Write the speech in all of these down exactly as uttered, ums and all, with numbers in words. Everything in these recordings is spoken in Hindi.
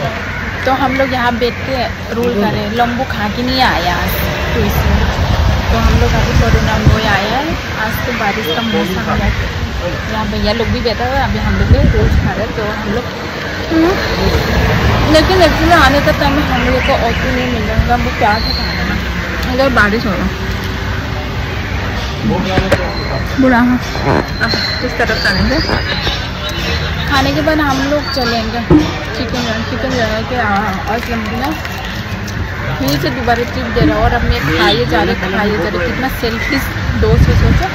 तो हम लोग यहाँ बैठ के रोल कर रहे हैं। लंबू खा के नहीं आया आज तो इसलिए तो हम लोग अभी कोरोना में आया है। आज तो बारिश का मौसम है, यहाँ भैया लोग भी बैठा हुआ है। अभी हम लोग रोल खा रहे हैं तो हम लोग लेकिन एक्चुअली आने का टाइम हम लोग को ऑटो नहीं मिल रहा, वो क्या था खाने में अगर बारिश हो रहा बुरा हाँ इस तरफ चलेंगे। खाने के बाद हम लोग चलेंगे चिकन चिकन जगह के और लंबी ना फिर से दोबारा ट्रिप दे रहा है। और अब मैं खाइए जा रहे खाइए जा रहे कितना सेल्फिश दोस्त है सोचो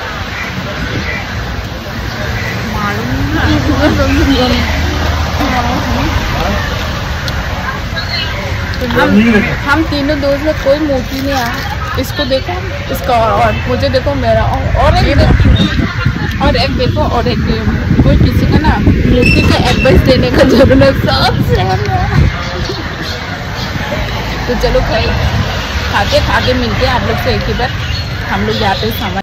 मालूम। हम हम तीनों दोस्त में कोई मोटी नहीं आया। इसको देखो इसका और मुझे देखो मेरा और एक देखो और एक देखो और एक कोई किसी का ना मोटी का एडवाइस देने का जरूरत सब सेम है। तो चलो खाए खाते खाके मिलते हैं आप लोग से एक ही बार। हम लोग जाते हैं सामान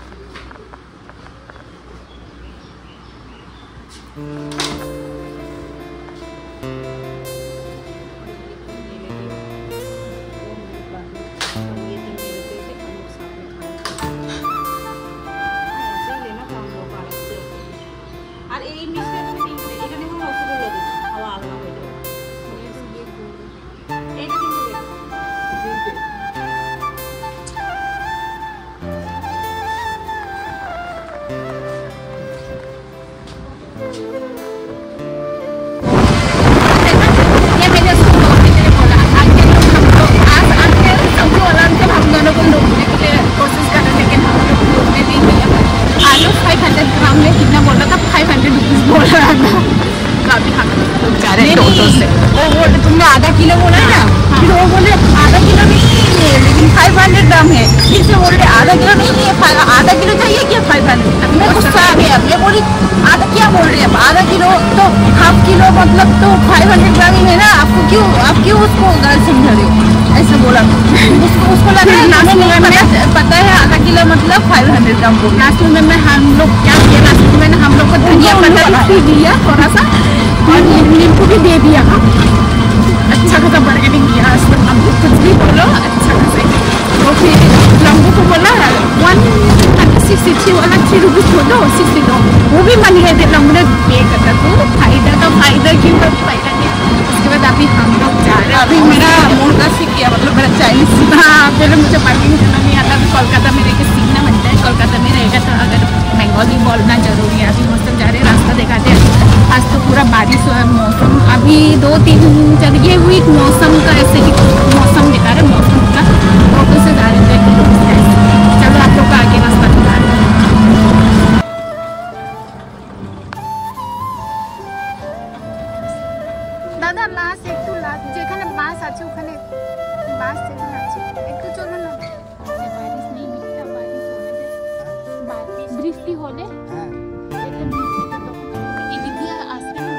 तुमने आधा किलो बोला है ना, फिर वो बोले आधा किलो नहीं है लेकिन फाइव हंड्रेड ग्राम है। फिर से बोल रहे आधा किलो नहीं है, आधा किलो चाहिए क्या फाइव हंड्रेड। मैं गुस्सा आ गया, मैं बोली आधा क्या बोल रहे हैं, आधा किलो तो हाफ किलो मतलब तो फाइव हंड्रेड ग्राम ही है ना, आपको क्यों आप क्यों उसको गलत समझा रहे हो, ऐसे बोला। उसको उसको लगा है पता है आधा किलो मतलब फाइव हंड्रेड ग्राम को। लास्ट में मैं हम लोग क्या किया, लास्ट में हम लोग को धनिया पत्ता भी दिया थोड़ा सा और नींबू भी दे दिया। अच्छा खासा बार्गेनिंग किया, हम कुछ भी बोलो अच्छा खासा। तो फिर लंबू को बोला वन सिक्सटी थ्री वाला थ्री रुपीज़ बोल दो सिक्सटी दो, वो भी मान गए थे। लंबू ने पे करता तो फायदा तो फायदा क्यों फायदा नहीं। उसके बाद अभी हम लोग जा रहे हैं। अभी मेरा मुर्गा सीख गया मतलब मेरा चाइनीज। हाँ पहले मुझे बार्गेनिंग करना नहीं आता। अभी कोलकाता में रह के सीखना बनता है। कोलकाता में रहेगा तो अगर बंगाली बोलना जरूरी है। अभी मौसम जा रहे हैं, रास्ता दिखाते हैं। आज तो पूरा बारिश हुआ है, मौसम अभी दो तीन चलिए हुई मौसम का ऐसे ही मौसम दिखा रहे मौसम का ऑटो से जा रहे थे। चलो आप लोग का आगे रास्ता दिखा रहे हैं। दादा लास्ट एक तो लास्ट যেখানে বাস আছে ওখানে বাস যেখানে আছে একটু চলো না। বারিশ নেই মিথ্যা বারিশ হলে বারিশ বৃষ্টি হলে হ্যাঁ এটা বৃষ্টি তো এদিক দিয়ে আসবে না।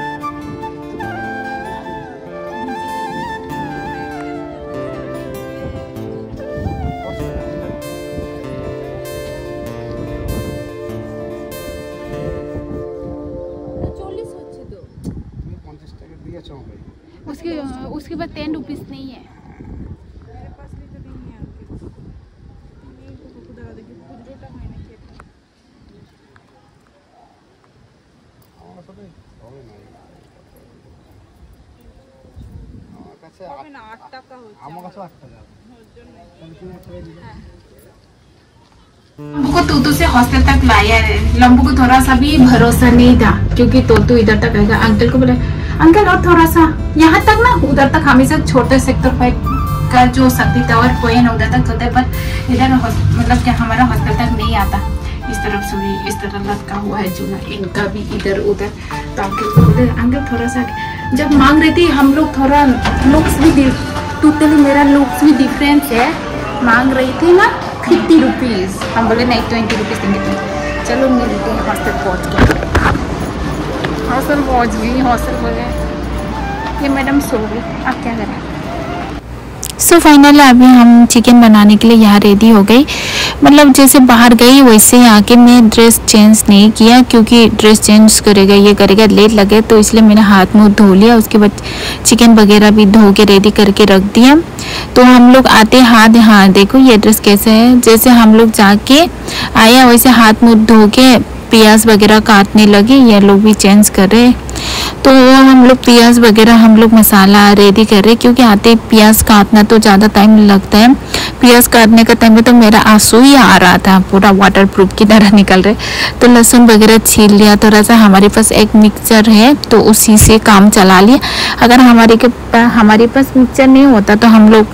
उसके उसके बाद टेन रुपीज़ नहीं है। मेरे पास भी तो नहीं है। नहीं तो खुद लगा देंगे खुदरोटा है ना खेत में। আমার সাথে হবে না। আমার কাছে হবে না আট টাকা হচ্ছে। আমার কাছে আট টাকা। ওর জন্য তাহলে তুমি ছেড়ে দিলে। হ্যাঁ। लंबू को तोतू से हॉस्टल तक लाया है। लंबू को थोड़ा सा भी भरोसा नहीं था क्योंकि तोतू इधर तक आएगा। अंकल को बोले अंकल और थोड़ा सा यहाँ तक ना, उधर तक हमेशा छोटे सेक्टर फाइव का जो शक्ति टावर कोई ना उधर तक होता है, पर इधर मतलब क्या हमारा हॉस्टल तक नहीं आता। इस तरफ से भी इस तरह लटका हुआ है चूल्हा, इनका भी इधर उधर। तो अंकल को बोले अंकल थोड़ा सा, जब मांग रही थी हम लोग थोड़ा लुक्स भी टोटली मेरा लुक्स भी डिफरेंस है। मांग रही थी ना फिफ्टी रुपीज़, हम बोले नहीं ट्वेंटी रुपीज़ देंगे। चलो मिलते हैं हॉस्टल पहुँच गए। हॉस्टल पहुँच गई। हॉस्टल बोले ये मैडम सो गई, अब क्या करें। सो फाइनली अभी हम चिकन बनाने के लिए यहाँ रेडी हो गई। मतलब जैसे बाहर गई वैसे ही आके मैं ड्रेस चेंज नहीं किया, क्योंकि ड्रेस चेंज करेगा ये करेगा लेट लगे, तो इसलिए मैंने हाथ मुँह धो लिया। उसके बाद चिकन वगैरह भी धो के रेडी करके रख दिया। तो हम लोग आते हाथ, हाँ देखो ये ड्रेस कैसे है, जैसे हम लोग जाके आया वैसे हाथ मुँह धो के प्याज वगैरह काटने लगे। ये लोग भी चेंज कर रहे, तो हम लोग प्याज वगैरह हम लोग मसाला रेडी कर रहे, क्योंकि आते प्याज काटना तो ज़्यादा टाइम लगता है। प्याज काटने का टाइम में तो मेरा आंसू ही आ रहा था, पूरा वाटर प्रूफ की तरह निकल रहे। तो लहसुन वगैरह छील लिया थोड़ा सा। हमारे पास एक मिक्सचर है तो उसी से काम चला लिया। अगर हमारे के पास हमारे पास मिक्सचर नहीं होता तो हम लोग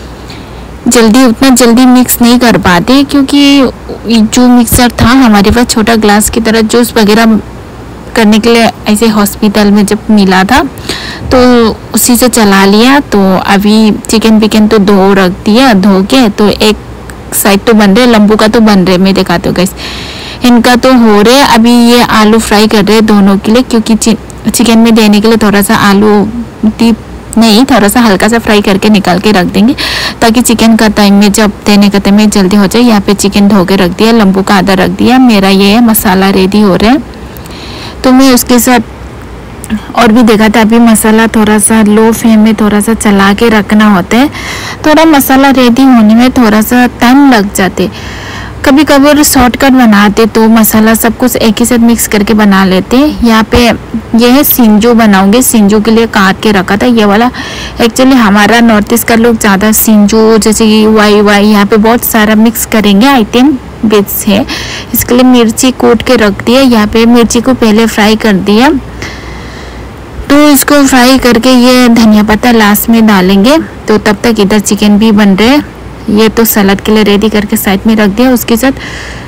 जल्दी उतना जल्दी मिक्स नहीं कर पाते, क्योंकि जो मिक्सर था हमारे पास छोटा ग्लास की तरह जूस वगैरह करने के लिए ऐसे हॉस्पिटल में जब मिला था तो उसी से चला लिया। तो अभी चिकन विकन तो धो रख दिया, धो के तो एक साइड तो बन रहे, लंबू का तो बन रहे, मैं दिखाती हूँ गाइस, इनका तो हो रहे। अभी ये आलू फ्राई कर रहे दोनों के लिए, क्योंकि चिकन में देने के लिए थोड़ा सा आलू डीप नहीं, थोड़ा सा हल्का सा फ्राई करके निकाल के रख देंगे, ताकि चिकन का टाइम में जब देने का टाइम में जल्दी हो जाए। यहाँ पे चिकन धो के रख दिया, लंबू का आधा रख दिया। मेरा ये मसाला रेडी हो रहा है, तो मैं उसके साथ और भी देखा था। अभी मसाला थोड़ा सा लो फ्लेम में थोड़ा सा चला के रखना होता है, थोड़ा मसाला रेडी होने में थोड़ा सा टाइम लग जाते। कभी कभी शॉर्टकट बनाते तो मसाला सब कुछ एक ही साथ मिक्स करके बना लेते। यहाँ पे ये है सिंजू बनाऊंगे, सिंजू के लिए काट के रखा था ये वाला। एक्चुअली हमारा नॉर्थ ईस्ट का लोग ज़्यादा सिंजू जैसे कि वाई वाई यहाँ पे बहुत सारा मिक्स करेंगे आइटम बेस है, इसके लिए मिर्ची कूट के रख दिया। यहाँ पे मिर्ची को पहले फ्राई कर दिया, तो इसको फ्राई करके ये धनिया पत्ता लास्ट में डालेंगे। तो तब तक इधर चिकन भी बन रहे, ये तो सलाद के लिए रेडी करके साइड में रख दिया। उसके साथ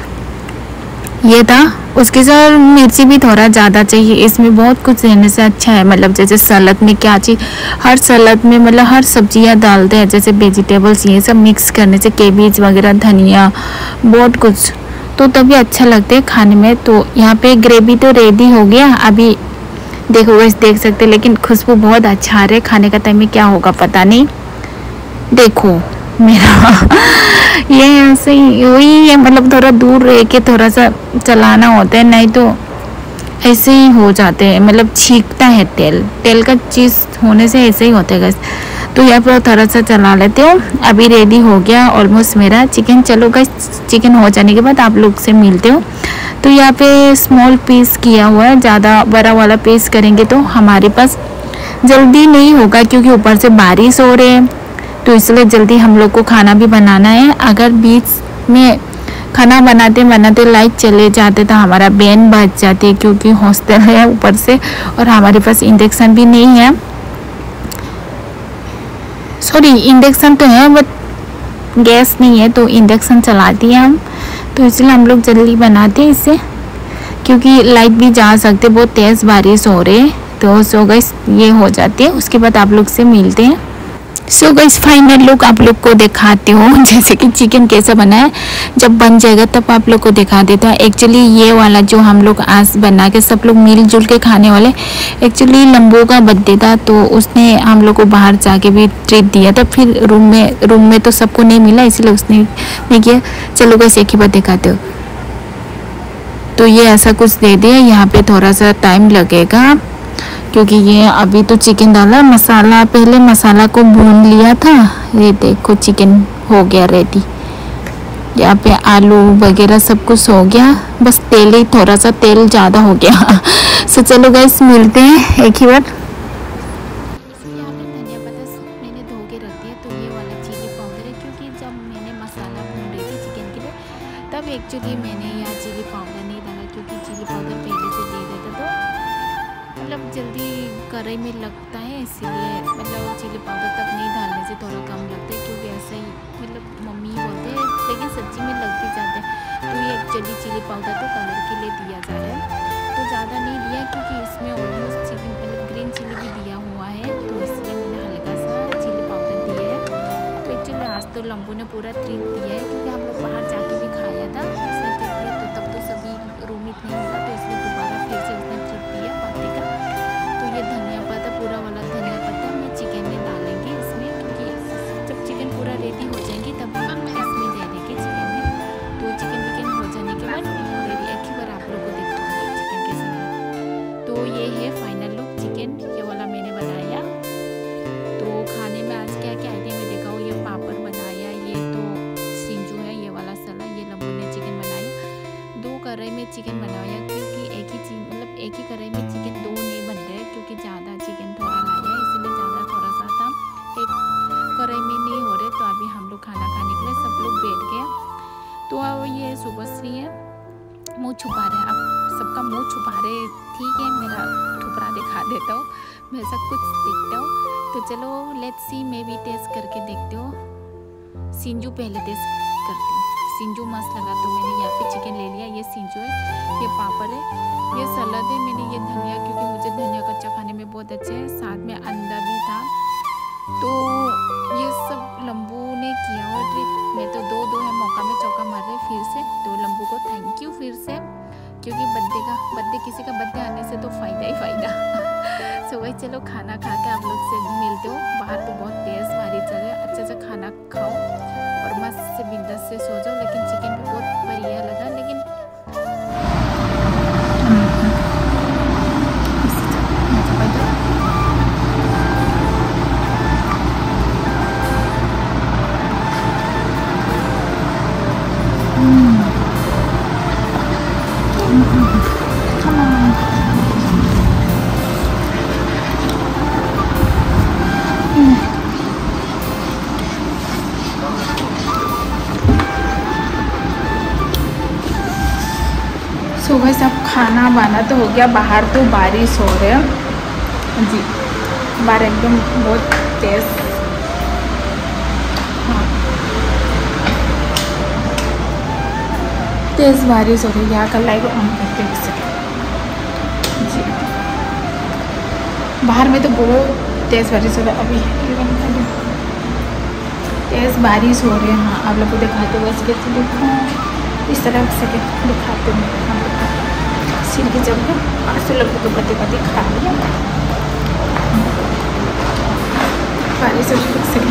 ये था, उसके साथ मिर्ची भी थोड़ा ज़्यादा चाहिए, इसमें बहुत कुछ रहने से अच्छा है। मतलब जैसे सलाद में क्या चीज़, हर सलाद में मतलब हर सब्जियां डालते हैं, जैसे वेजिटेबल्स ये सब मिक्स करने से, केबेज वगैरह धनिया बहुत कुछ, तो तभी अच्छा लगता है खाने में। तो यहाँ पे ग्रेवी तो रेडी हो गया, अभी देखो बस देख सकते, लेकिन खुशबू बहुत अच्छा आ रहा है। खाने का टाइम में क्या होगा पता नहीं। देखो मेरा ये ऐसे ही वही है, मतलब थोड़ा दूर रह के थोड़ा सा चलाना होता है, नहीं तो ऐसे ही हो जाते हैं, मतलब छींकता है तेल, तेल का चीज़ होने से ऐसे ही होता है गैस। तो यहाँ पर थोड़ा सा चला लेते हो। अभी रेडी हो गया ऑलमोस्ट मेरा चिकन। चलो गैस, चिकन हो जाने के बाद आप लोग से मिलते हो। तो यहाँ पे स्मॉल पीस किया हुआ है, ज़्यादा बड़ा वाला पीस करेंगे तो हमारे पास जल्दी नहीं होगा, क्योंकि ऊपर से बारिश हो रही है, तो इसलिए जल्दी हम लोग को खाना भी बनाना है। अगर बीच में खाना बनाते बनाते लाइट चले जाते तो हमारा बैन बच जाते, क्योंकि हॉस्टल है ऊपर से और हमारे पास इंडक्शन भी नहीं है। सॉरी इंडक्शन तो है बट गैस नहीं है, तो इंडक्शन चलाती है हम, तो इसलिए हम लोग जल्दी बनाते हैं इससे, क्योंकि लाइट भी जा सकते, बहुत तेज़ बारिश हो रही है। तो सो गाइस ये हो जाती है, उसके बाद आप लोग से मिलते हैं। सो गाइस फाइनल लुक आप लोग को दिखाती हूँ, जैसे कि चिकन कैसा बना है। जब बन जाएगा तब आप लोग को दिखा देता है। एक्चुअली ये वाला जो हम लोग आज बना के सब लोग मिलजुल के खाने वाले, एक्चुअली लंबू का बर्थडे था, तो उसने हम लोग को बाहर जाके भी ट्रीट दिया था। फिर रूम में रूम में तो सबको नहीं मिला, इसलिए उसने नहीं किया। चलो गाइस एक ही बात दिखाते हो, तो ये ऐसा कुछ दे दिया। यहाँ पे थोड़ा सा टाइम लगेगा, क्योंकि ये अभी तो चिकन डाला, मसाला पहले मसाला को भून लिया था। ये देखो चिकन हो गया रेडी। यहाँ पे आलू वगैरह सब कुछ हो गया, बस तेल ही थोड़ा सा तेल ज़्यादा हो गया। सो चलो गाइस मिलते हैं एक ही बार। यहाँ पे धनिया पत्ता मैंने धो के रख दिया, तो ये वाला चिली पाउडर है, क्योंकि जब मैंने मसाला भून रही थी चिकन के लिए तब एक्चुअली मैंने यहाँ चिली पाउडर नहीं डाला, क्योंकि चिली पाउडर पहले से दे देता तो मतलब जल्दी कढ़ाई में लगता है, इसीलिए मतलब चिली पाउडर तब नहीं डालने से थोड़ा कम लगता है, क्योंकि ऐसा ही मतलब मम्मी बोलते हैं, लेकिन सब्जी में लग भी जाते हैं। तो ये एक्चुअली चिली पाउडर तो कलर के लिए दिया जा रहा है, तो ज़्यादा नहीं दिया, क्योंकि इसमें ऑलमोस्ट चिली मतलब ग्रीन चिली भी दिया हुआ है, तो इसलिए मैंने हल्का सा चिली पाउडर दिया है। तो एक्चुअली आज तो लंबू ने पूरा ट्रीट दिया है, क्योंकि हम लोग बाहर जाके भी खाया था, उसने ट्रीट दिया, तो तब तो सभी रूम में नहीं मिला, तो इसलिए दोबारा फिर से उसने ट्रीट दिया पार्टी का। तो ये धनिया पत्ता, पूरा वाला धनिया पत्ता मैं चिकन में डालेंगे इसमें, क्योंकि जब चिकन पूरा रेडी हो जाएंगी तब हम इसमें दे देंगे चिकन में। छुपा रहे हैं, अब सबका मुंह छुपा रहे, ठीक है मेरा ठुपरा दिखा देता हूँ, मैं सब कुछ देखता हूँ। तो चलो लेट्स सी, मैं भी टेस्ट करके देखती हूँ। सिंजू पहले टेस्ट करती हूँ, सिंजू मस्त लगा तो मैंने यहाँ पे चिकन ले लिया। ये सिंजू है, ये पापड़ है, ये सलाद है, मैंने ये धनिया, क्योंकि मुझे धनिया कच्चा खाने में बहुत अच्छा है, साथ में अंडा भी था। तो ये सब लंबू ने किया हुआ ट्रिप, मैं तो दो दो है मौका में चौका मार रहे फिर से। तो लंबू को थैंक यू फिर से, क्योंकि बर्थडे का बर्थडे किसी का बर्थडे आने से तो फ़ायदा ही फ़ायदा। सो वही चलो खाना खा के आप लोग से मिलते हो। बाहर तो बहुत तेज़ भारी चल रहा है, अच्छा सा खाना खाओ और मस्त से बिंदास से सो जाओ। लेकिन चिकन भी बहुत बढ़िया लगा, लेकिन सुबह सब खाना वाना तो हो गया। बाहर तो बारिश हो रही है जी, बाहर एकदम बहुत तेज, हाँ तेज बारिश हो रही है। यहाँ का लाइव ऑन करके देख सकते जी, बाहर में तो बहुत तेज बारिश हो रहा है। अभी तेज बारिश हो रही है। हाँ आप लोग को दिखाते हुए इसके देखो, इस तरह से दिखाते हैं हम लोग को सिर की जगह। पाँच सौ लोगों को पति पति खा लिया बारिश से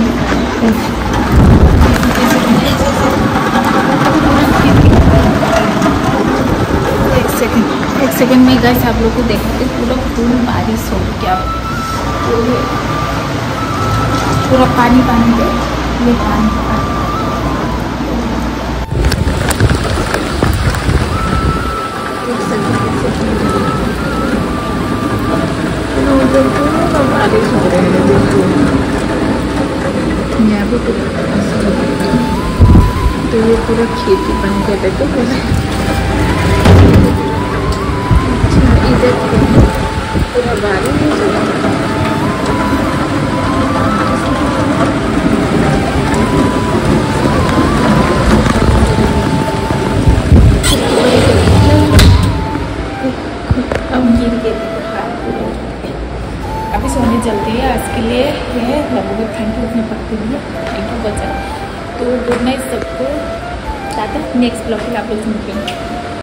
एक सेकंड एक सेकंड में गए आप लोग को देखते पूरा फूल बारिश हो गया, पूरे पूरा पानी पानी दे, ये पानी पानी बारिश हो रही है। देखो यहाँ पे तो ये पूरा खेती बन गया था, तो पूरा इधर पूरा बारिश हो चला। अभी सोने चलते हैं आज के लिए। ये लंबू को थैंक यू अपने पकते हुए, थैंक यू बचा। तो गुड नाइट सबको, टाटा। नेक्स्ट ब्लॉग में आप लोग सुनते हैं।